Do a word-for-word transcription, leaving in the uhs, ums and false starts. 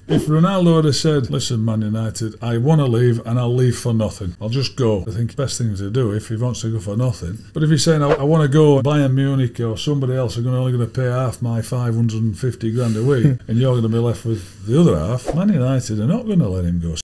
If Ronaldo had said, listen, Man United, I want to leave and I'll leave for nothing, I'll just go. I think the best thing to do if he wants to go for nothing. But if he's saying, I, I want to go, Bayern Munich or somebody else are gonna, only going to pay half my five hundred fifty grand a week and you're going to be left with the other half, Man United are not going to let him go.